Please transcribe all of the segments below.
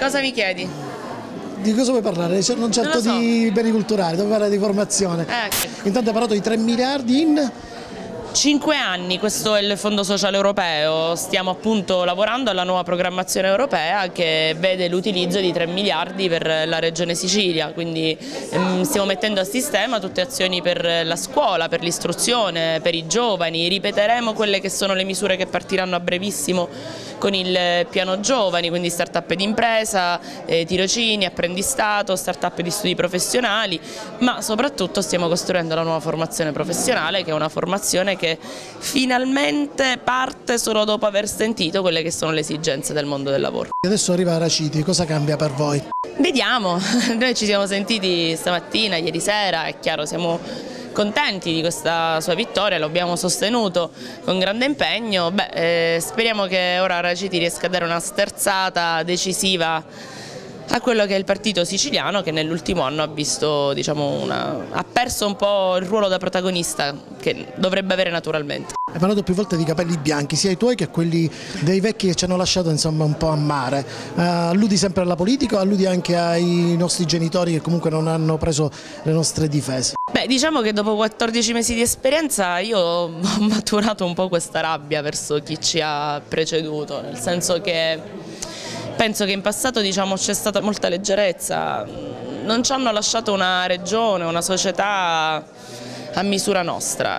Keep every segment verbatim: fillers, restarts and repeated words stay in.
Cosa mi chiedi? Di cosa vuoi parlare? Non certo so. di beni culturali, devo parlare di formazione. Eh. Intanto hai parlato di tre miliardi in... Cinque anni, questo è il Fondo Sociale Europeo, stiamo appunto lavorando alla nuova programmazione europea che vede l'utilizzo di tre miliardi per la Regione Sicilia, quindi ehm, stiamo mettendo a sistema tutte azioni per la scuola, per l'istruzione, per i giovani, ripeteremo quelle che sono le misure che partiranno a brevissimo con il piano giovani, quindi start-up di impresa, eh, tirocini, apprendistato, start-up di studi professionali, ma soprattutto stiamo costruendo la nuova formazione professionale che è una formazione che che finalmente parte solo dopo aver sentito quelle che sono le esigenze del mondo del lavoro. Adesso arriva Raciti, cosa cambia per voi? Vediamo, noi ci siamo sentiti stamattina, ieri sera, è chiaro, siamo contenti di questa sua vittoria, lo abbiamo sostenuto con grande impegno. Beh, eh, speriamo che ora Raciti riesca a dare una sterzata decisiva a quello che è il partito siciliano che nell'ultimo anno ha visto, diciamo, una, ha perso un po' il ruolo da protagonista che dovrebbe avere naturalmente. Hai parlato più volte di capelli bianchi, sia i tuoi che quelli dei vecchi che ci hanno lasciato insomma un po' a mare. Uh, alludi sempre alla politica o alludi anche ai nostri genitori che comunque non hanno preso le nostre difese? Beh, diciamo che dopo quattordici mesi di esperienza io ho maturato un po' questa rabbia verso chi ci ha preceduto, nel senso che penso che in passato, diciamo, c'è stata molta leggerezza, non ci hanno lasciato una regione, una società a misura nostra.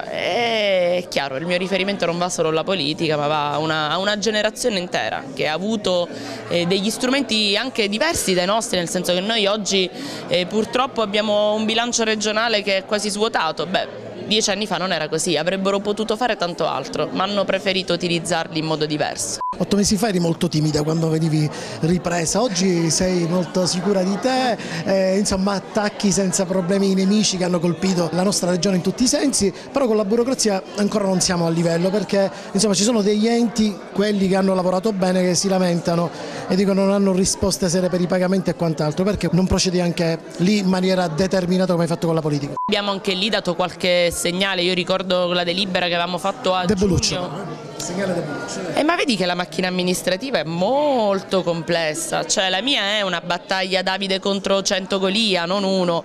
È chiaro, il mio riferimento non va solo alla politica, ma va a una, a una generazione intera che ha avuto eh, degli strumenti anche diversi dai nostri, nel senso che noi oggi eh, purtroppo abbiamo un bilancio regionale che è quasi svuotato. Beh, dieci anni fa non era così, avrebbero potuto fare tanto altro, ma hanno preferito utilizzarli in modo diverso. Otto mesi fa eri molto timida quando venivi ripresa, oggi sei molto sicura di te, eh, insomma attacchi senza problemi i nemici che hanno colpito la nostra regione in tutti i sensi, però con la burocrazia ancora non siamo a livello perché insomma ci sono degli enti, quelli che hanno lavorato bene, che si lamentano e dicono non hanno risposte serie per i pagamenti e quant'altro, perché non procedi anche lì in maniera determinata come hai fatto con la politica? Abbiamo anche lì dato qualche segnale, io ricordo la delibera che avevamo fatto a giugno. Segnale Deboluccio. Eh, ma vedi che la macchina amministrativa è molto complessa, cioè la mia è una battaglia Davide contro cento Golia, non uno.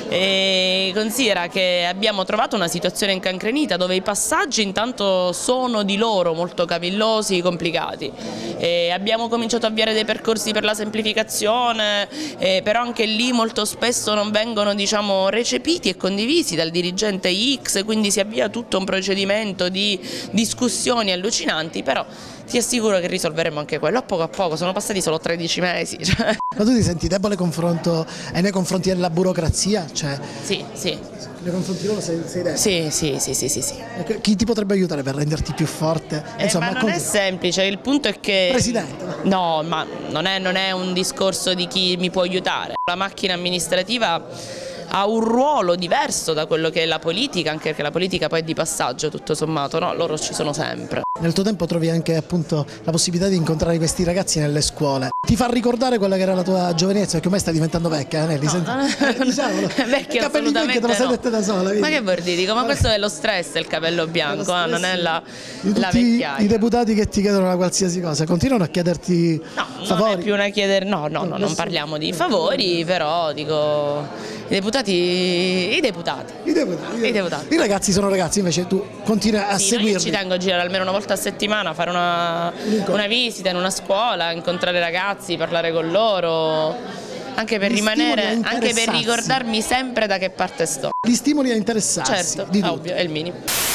E considera che abbiamo trovato una situazione incancrenita dove i passaggi intanto sono di loro molto cavillosi, complicati. E abbiamo cominciato a avviare dei percorsi per la semplificazione, eh, però anche lì molto spesso non vengono, diciamo, recepiti e condivisi dal dirigente X, quindi si avvia tutto un procedimento di discussioni allucinanti, però ti assicuro che risolveremo anche quello a poco a poco, sono passati solo tredici mesi. Cioè. Ma tu ti senti debole confronto, e nei confronti della burocrazia? Cioè, sì, sì. Nei confronti loro sei, sei debole? Sì, sì, sì, sì, sì, sì. Chi ti potrebbe aiutare per renderti più forte? Eh, Insomma, ma non è semplice, il punto è che... Presidente? No, ma non è, non è un discorso di chi mi può aiutare. La macchina amministrativa ha un ruolo diverso da quello che è la politica, anche perché la politica poi è di passaggio tutto sommato, no? Loro ci sono sempre. Nel tuo tempo trovi anche appunto la possibilità di incontrare questi ragazzi nelle scuole. Ti fa ricordare quella che era la tua giovinezza, perché ormai stai diventando vecchia, Nelly? No, no, eh, diciamolo. Vecchia assolutamente te lo sei no. detta da sola. Vedi? Ma che vuol dire? Dico, ma questo è lo stress, il capello bianco, eh, non è la, di la tutti vecchiaia. I deputati che ti chiedono una qualsiasi cosa, continuano a chiederti no, favori? Non è più una chiedere, no, no, no, non parliamo di favori, però dico, i deputati, i deputati. I deputati. I deputati. I ragazzi sono ragazzi, invece tu continui a sì, seguirli. Io ci tengo a girare almeno una volta a settimana, fare una, una visita in una scuola, incontrare ragazzi, parlare con loro, anche per Li rimanere, anche per ricordarmi sempre da che parte sto. Li stimoli a interessarsi. Certo, di ovvio, è il minimo.